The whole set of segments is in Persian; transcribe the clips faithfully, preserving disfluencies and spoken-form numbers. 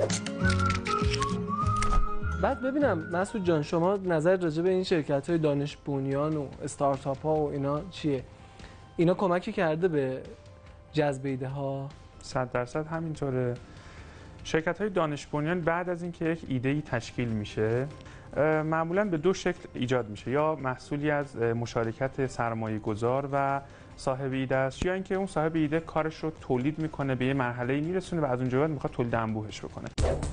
بعد ببینم مسعود جان، شما نظر راجع به این شرکت‌های دانش بنیان و استارتاپ‌ها و اینا چیه؟ اینا کمکی کرده به جذب ایده ها؟ صد درصد همینطوره. شرکت‌های دانش بنیان بعد از اینکه یک ایده‌ای تشکیل میشه معمولاً به دو شکل ایجاد میشه، یا محصولی از مشارکت سرمایه گذار و صاحب ایده است، یا اینکه اون صاحب ایده کارش رو تولید میکنه، به یه مرحله‌ای میرسونه و از اونجا بعد میخواد تولید انبوهش بکنه.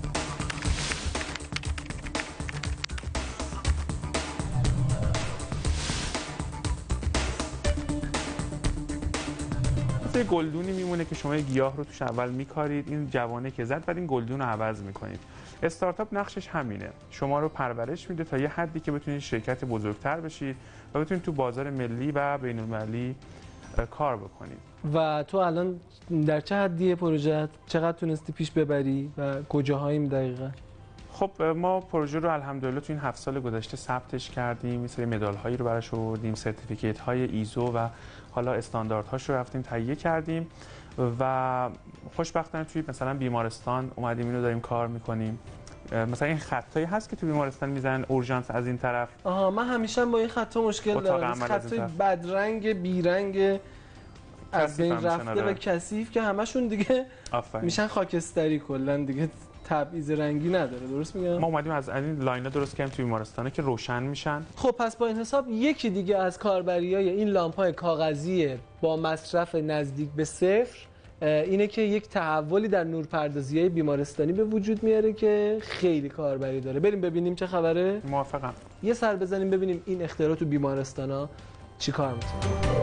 یه گلدونی میمونه که شما یه گیاه رو توش اول میکارید، این جوانه که زد بعد این گلدون رو عوض میکنید. استارتاپ نقشش همینه، شما رو پرورش میده تا یه حدی که بتونید شرکت بزرگتر بشید و بتونید تو بازار ملی و بین‌المللی کار بکنید. و تو الان در چه حدیه پروژه؟ چقدر تونستی پیش ببری و کجاهاییم دقیقاً؟ خب ما پروژه رو الحمدلله تو این هفت سال گذشته ثبتش کردیم، مثلا مدال هایی رو براش آوردیم، سرتیفیکیت های ایزو و حالا استانداردهاش رو رفتیم تهیه کردیم و خوشبختانه توی مثلا بیمارستان اومدیم اینو داریم کار میکنیم. مثلا این خطایی هست که تو بیمارستان میزنن اورژانس از این طرف. آها، من همیشه با این خطا مشکل دارم. خطای بدرنگ بیرنگ از بین رفته و کثیف که همشون دیگه آفرین. میشن خاکستری، کلا دیگه تبعیض رنگی نداره. درست میگم؟ ما اومدیم از این لاینا درست کردیم توی بیمارستانه که روشن میشن. خب پس با این حساب یکی دیگه از کاربریای این لامپ‌های کاغذی با مصرف نزدیک به صفر اینه که یک تحولی در نورپردازی‌های بیمارستانی به وجود میاره که خیلی کاربری داره. بریم ببینیم چه خبره. موافقم. یه سر بزنیم ببینیم این اختراع تو بیمارستانا چیکار می‌کنه.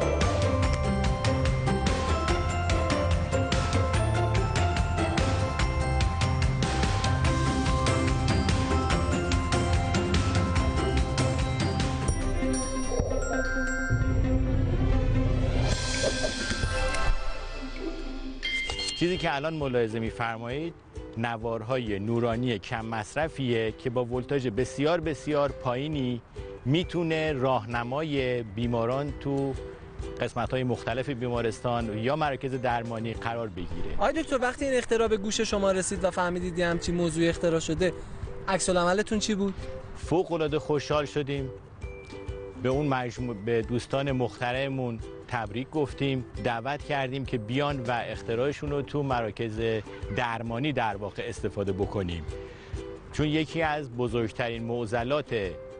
چیزی که الان ملاحظه می‌فرمایید نوارهای نورانی کم مصرفیه که با ولتاژ بسیار بسیار پایینی میتونه راهنمای بیماران تو قسمت‌های مختلف بیمارستان یا مراکز درمانی قرار بگیره. آقای دکتر، وقتی این اختراع به گوش شما رسید و فهمیدید یه همچین موضوعی اختراع شده، عکس العملتون چی بود؟ فوق‌العاده خوشحال شدیم. به اون مجموع به دوستان مخترممون تبریک گفتیم، دعوت کردیم که بیان و اختراعشون رو تو مراکز درمانی در واقع استفاده بکنیم، چون یکی از بزرگترین معضلات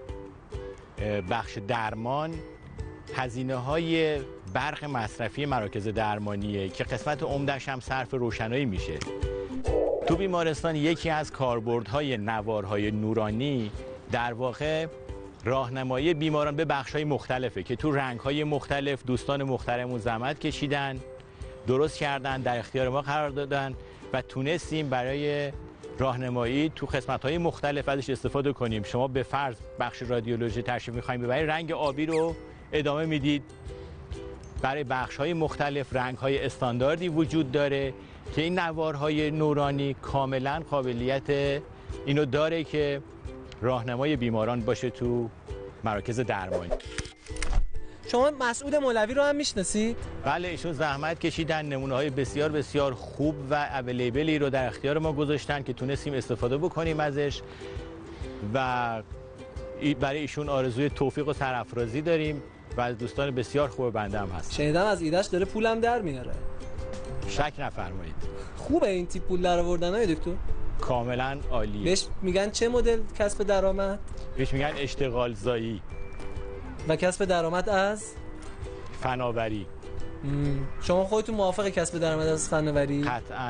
بخش درمان هزینه های برق مصرفی مراکز درمانیه که قسمت عمده‌اش هم صرف روشنایی میشه. تو بیمارستان یکی از کاربردهای نوارهای نورانی در واقع راهنمایی بیماران به بخش‌های مختلفه که تو رنگ‌های مختلف دوستان محترمون زحمت کشیدن، درست کردن، در اختیار ما قرار دادن و تونستیم برای راهنمایی تو قسمت‌های مختلف ازش استفاده کنیم. شما به فرض بخش رادیولوژی تشریف می‌خواید ببرید، رنگ آبی رو ادامه میدید. برای بخش‌های مختلف رنگ‌های استانداردی وجود داره که این نوارهای نورانی کاملاً قابلیت اینو داره که راهنمای بیماران باشه تو مراکز درمانی. شما مسعود مولوی رو هم میشناسید؟ بله، ایشون زحمت کشیدن، نمونه‌های بسیار بسیار خوب و اویلیبلی رو در اختیار ما گذاشتن که تونستیم استفاده بکنیم ازش و برای ایشون آرزوی توفیق و سرافرازی داریم و از دوستان بسیار خوب بنده هم هست. شنیدم از ایده‌اش داره پولم در میاره. شک نفرمایید. خوبه این تیپ پول در آوردن های دکتر؟ کاملا عالیه. بهش میگن چه مدل کسب درآمد؟ بهش میگن اشتغال زایی. و کسب درآمد از فناوری. مم. شما خودتون موافق کسب درآمد از فناوری؟ قطعاً.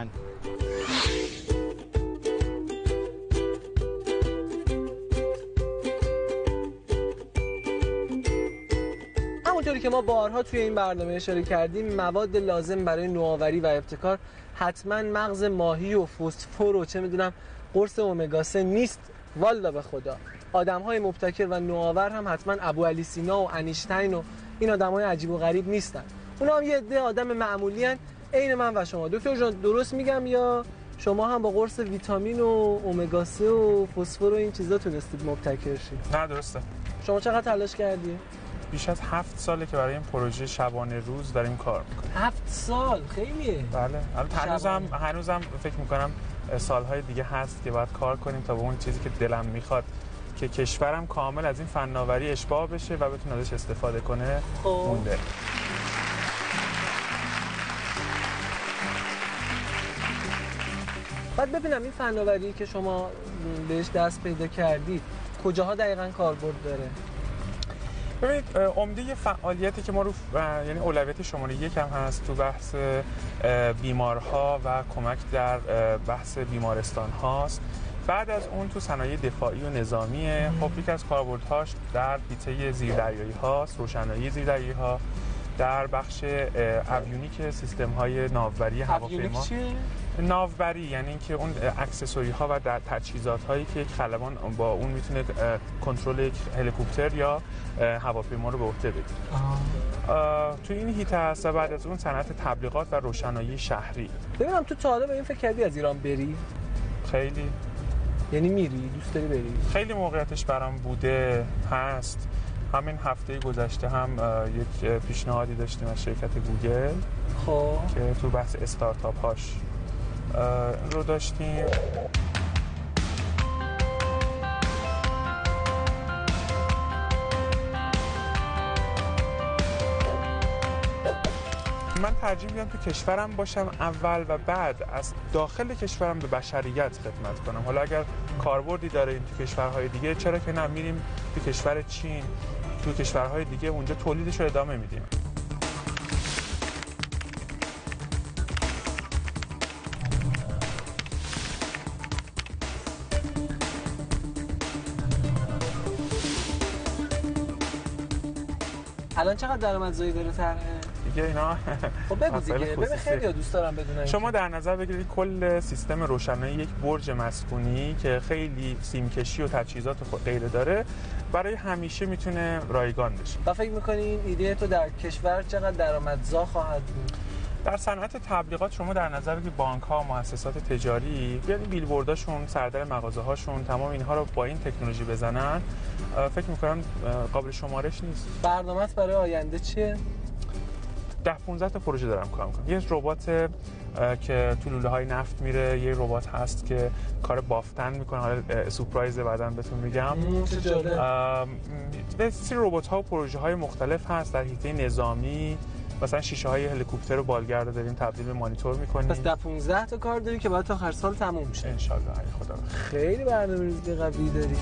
همونطوری که ما بارها توی این برنامه اشاره کردیم، مواد لازم برای نوآوری و ابتکار حتما مغز ماهی و فسفر و چه میدونم قرص امگا سه نیست. والا به خدا آدم‌های مبتکر و نوآور هم حتما ابوعلی سینا و انیشتین و این آدم‌های عجیب و غریب نیستن. اونا هم یه عده آدم معمولی ان عین من و شما. دکتر جان درست میگم یا شما هم با قرص ویتامین و امگا سه و فسفر و این چیزا تونستید مبتکر شید؟ نه درسته. شما چقدر تلاش کردی؟ بیش از هفت ساله که برای این پروژه شبانه روز داریم کار میکنیم. هفت سال خیلیه. بله. البته هنوزم هنوزم فکر میکنم سالهای دیگه هست که باید کار کنیم تا به اون چیزی که دلم میخواد که کشورم کامل از این فناوری اشباع بشه و بتونه ازش استفاده کنه مونده. بعد ببینم این فناوری که شما بهش دست پیدا کردید کجاها دقیقاً کاربرد داره؟ ببینید عمده فعالیتی که ما رو یعنی اولویت شماره یک هم هست تو بحث بیمارها و کمک در بحث بیمارستان هاست. بعد از اون تو صنایع دفاعی و نظامیه. خب یک از کاربردهاش در حیطه زیردریایی هاست، روشنایی زیردریایی ها، در بخش اویونیک سیستم های ناوبری هواپیما. ناوبری یعنی اینکه اون اکسسوری ها و تجهیزات هایی که یک خلبان با اون میتونه کنترل یک هلیکوپتر یا هواپیما رو به عهده بگیره. تو این هیته هست. و بعد از اون صنعت تبلیغات و روشنایی شهری. ببینم تو تا حالا به این فکر کردی از ایران بری؟ خیلی. یعنی میری؟ دوست داری بری؟ خیلی موقعیتش برام بوده هست. همین هفته گذشته هم یک پیشنهادی داشتیم از شرکت گوگل خب که تو بحث استارتاپ هاش رو داشتیم. من ترجیح میدم تو کشورم باشم اول و بعد از داخل کشورم به بشریت خدمت کنم. حالا اگر کاربردی داره این تو کشورهای دیگه چرا که نه، میریم تو کشور چین، تو کشورهای دیگه اونجا تولیدش رو ادامه میدیم. الان چقدر درآمدزایی داره طرح؟ دیگه اینا خب بگو دیگه، ببین خیلی دوست دارم بدونم. شما در نظر بگیرید کل سیستم روشنایی یک برج مسکونی که خیلی سیمکشی و تجهیزات غیره داره برای همیشه میتونه رایگان بشه. و فکر می‌کنی این ایده تو در کشور چقدر درآمدزا خواهد بود؟ در صنعت تبلیغات شما در نظر بگیرید بانک‌ها، مؤسسات تجاری، یعنی بیلبورداشون، سردر مغازه‌هاشون، تمام اینها رو با این تکنولوژی بزنن، فکر می‌کنم قابل شمارش نیست. برنامه‌ت برای آینده چیه؟ ده پانزده تا پروژه دارم کار می‌کنم. یه ربات که تو لوله‌های نفت میره، یه ربات هست که کار بافتن میکنه، حالا سورپرایز بعداً بهتون میگم. چه جالب. بسیار ربات‌ها و پروژه‌های مختلف هست در حیطه نظامی. مثلا شیشه های هلیکوپتر و بالگرد داریم تبدیل به مانیتور میکنیم. پس ده پانزده تا کار داری که باید تا آخر سال تموم شه ان شاء الله. ای خدا. خیلی برنامه‌ریزی قوی داری.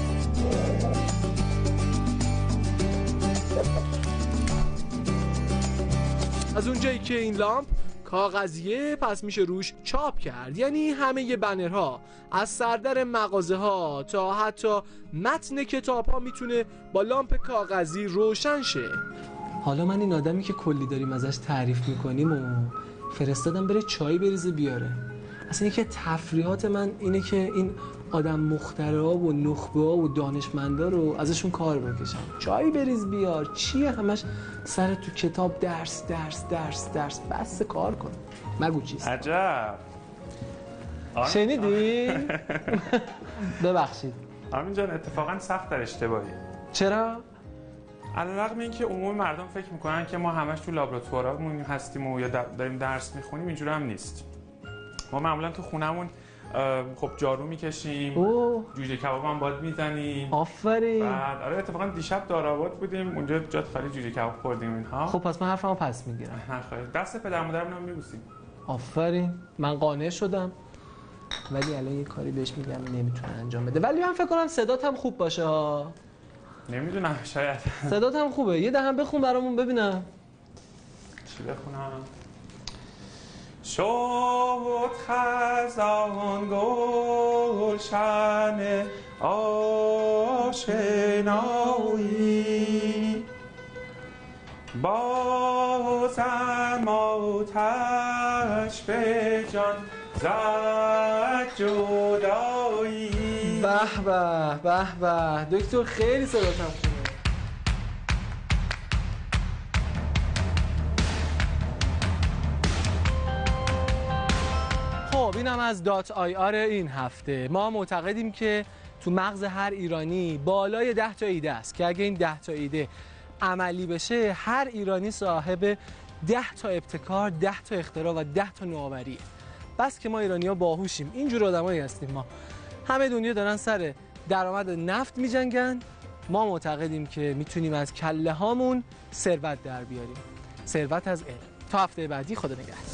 از اونجایی که این لامپ کاغذیه پس میشه روش چاپ کرد، یعنی همه ی بنرها از سردر مغازه ها تا حتی متن کتاب ها میتونه با لامپ کاغذی روشن شه. حالا من این آدمی که کلی داریم ازش تعریف میکنیم و فرستادم بره چای بریزه بیاره. اصلا یکی تفریحات من اینه که این آدم مخترعا و نخبه ها و دانشمندا رو ازشون کار بکشم. چای بریز بیار چیه همش سر تو کتاب درس درس درس درس بس کار کن. مگو چیست؟ عجب. شنیدی؟ ببخشید آرمین جان، اتفاقا سخت در اشتباهی. چرا؟ علیرغم اینکه عموم مردم فکر میکنن که ما همش تو لابراتوارمون هستیم و یا داریم درس میخونیم، اینجوری هم نیست. ما معمولا تو خونمون خب جارو میکشیم، جوجه کباب هم باید میزنیم. آفرین. بعد آره اتفاقا دیشب دارآباد بودیم، اونجا جات خالی جوجه کباب خوردیم اینها. خب پس من حرفمو پس میگیرم. نخواهید. دست پدر مادرمون هم میبوسیم. آفرین. من قانع شدم. ولی الان یه کاری بهش میگم نمیتونه انجام بده. ولی من فکر کنم صدات هم خوب باشه ها. نمیدونم، شاید. صدات هم خوبه. یه دهم بخون برامون ببینم. چی بخونم؟ شد خزان گلشن آشنایی، بازم آتش به جان زد جدایی. به به به به دکتر، خیلی صدات هم خوبه. خب اینم از دات آی آر این هفته. ما معتقدیم که تو مغز هر ایرانی بالای ده تا ایده است که اگه این ده تا ایده عملی بشه هر ایرانی صاحب ده تا ابتکار، ده تا اختراع و ده تا نوآوریه. بس که ما ایرانی‌ها باهوشیم، اینجور آدمایی هستیم ما. همه دنیا دارن سر درآمد نفت می‌جنگن، ما معتقدیم که میتونیم از کله هامون ثروت در بیاریم. ثروت از علم. تا هفته بعدی، خدا نگهدار.